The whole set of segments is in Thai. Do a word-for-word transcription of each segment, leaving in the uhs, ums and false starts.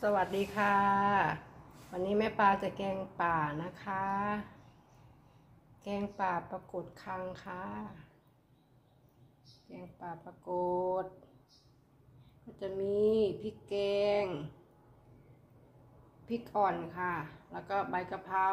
สวัสดีค่ะวันนี้แม่ปลาจะแกงป่านะคะแกงป่าปรากฏคังค่ะแกงป่าปรากฏก็จะมีพริกแกงพริกอ่อนค่ะแล้วก็ใบกะเพรา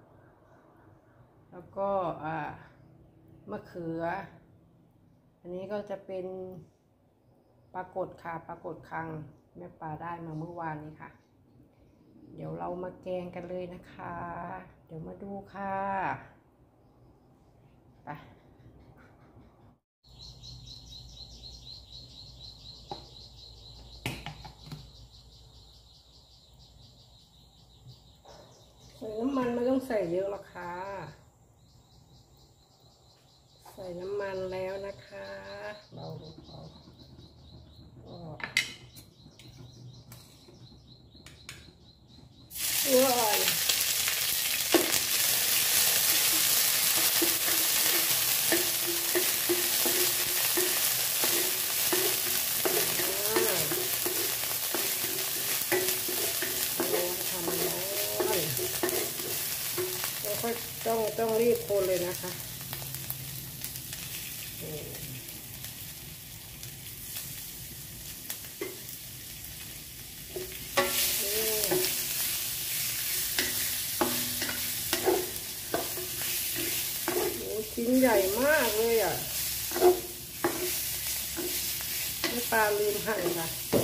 แล้วก็มะเขืออันนี้ก็จะเป็นปรากฏค่ะปรากฏคังแม่ปลาได้มาเมื่อวานนี้ค่ะเดี๋ยวเรามาแกงกันเลยนะคะเดี๋ยวมาดูค่ะไปใส่น้ำมันไม่ต้องใส่เยอะหรอกค่ะใส่น้ำมันแล้วนะคะเบาเบาอร่อยค่อยต้องต้องรีบคนเลยนะคะชิ้นใหญ่มากเลยอ่ะไม่ปลาลืมหั่นค่ะ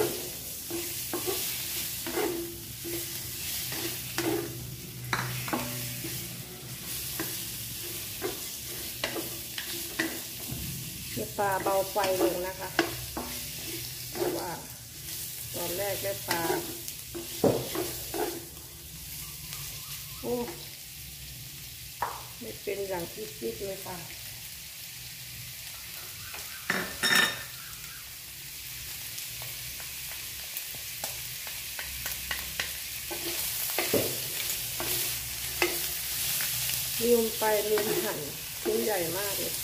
ไม่ปลาเบาไฟลงนะคะเพราะว่าตอนแรกได้ปลาโอ้ไม่เป็นอย่างที่คิดเลยค่ะลืมไปลืมหั่นชิ้นใหญ่มากเลย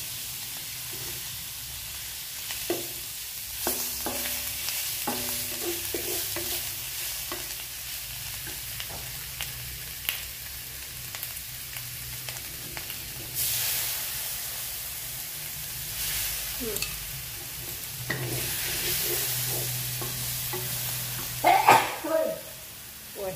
อืมเฮ้ยโอ้ย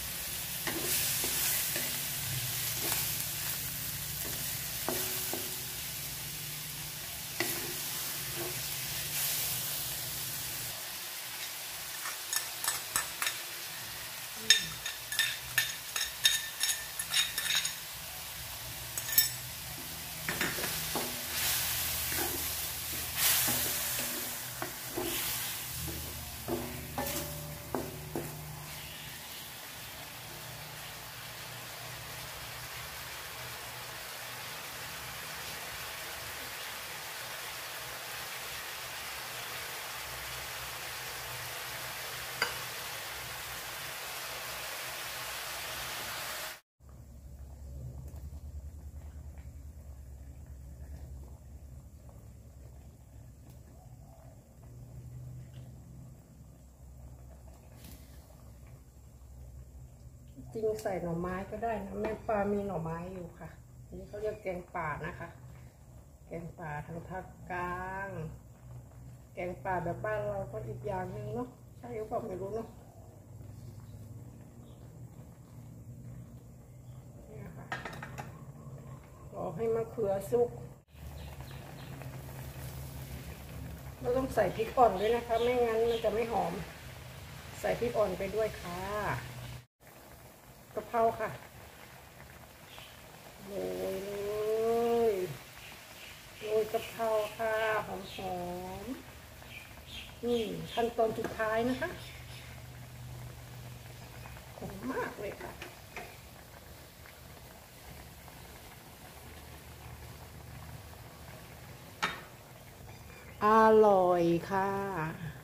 จริงใส่หน่อไม้ก็ได้นะแม่ปลามีหน่อไม้อยู่ค่ะนี่เขาเรียกแกงป่านะคะแกงป่าทางภาคกลางแกงป่าแบบบ้านเราก็อีกอย่างหนึ่งเนาะใช่หรือเปล่าไม่รู้เนาะนี่ค่ะรอให้มะเขือสุกเราต้องใส่พริกอ่อนด้วยนะคะไม่งั้นมันจะไม่หอมใส่พริกอ่อนไปด้วยค่ะกะเพราค่ะโรยเลยโรยกะเพราค่ะหอมหอมนี่ขั้นตอนสุดท้ายนะคะหอมมากเลยค่ะอร่อยค่ะ